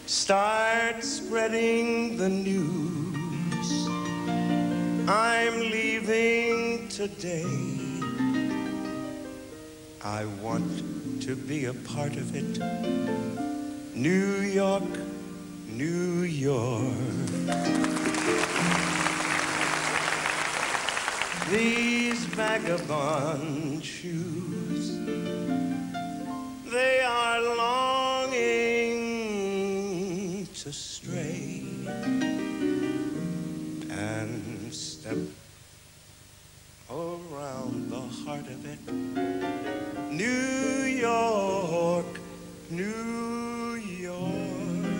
Start spreading the news. I'm leaving today. I want to be a part of it. New York, New York. These vagabond shoes, they are longing to stray and step around the heart of it. New York, New York.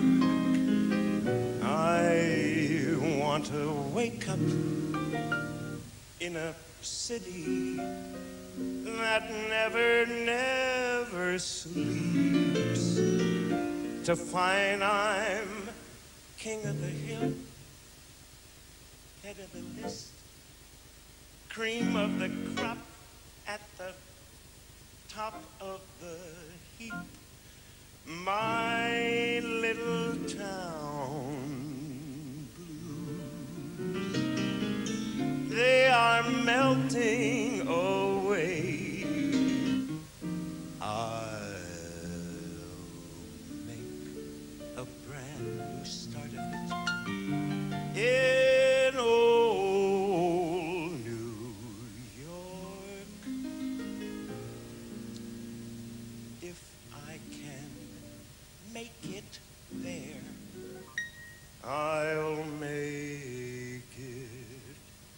I want to wake up in a city that never, never sleeps, to find I'm king of the hill, head of the list, cream of the crop, at the top of the heap. My little town blues, they are melting away. I'll make a brand new start of it in old New York. If I can make it there, I'll make it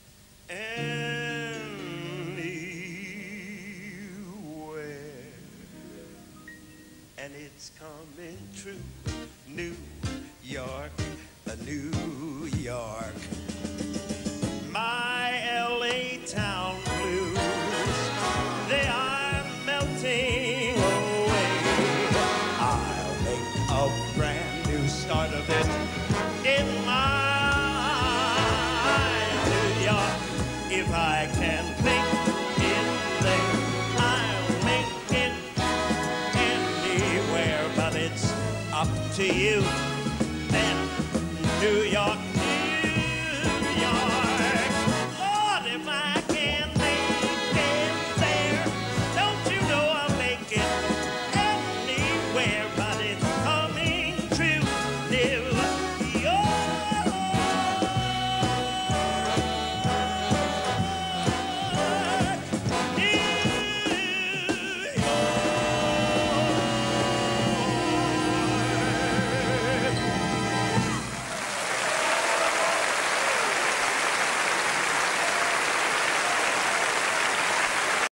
anywhere. And it's coming true. New York, New York. My LA town blues, they are melting away. I'll make a brand new start of it in my New York. If I can make it there, I'll make it anywhere. But it's up to you then, New York.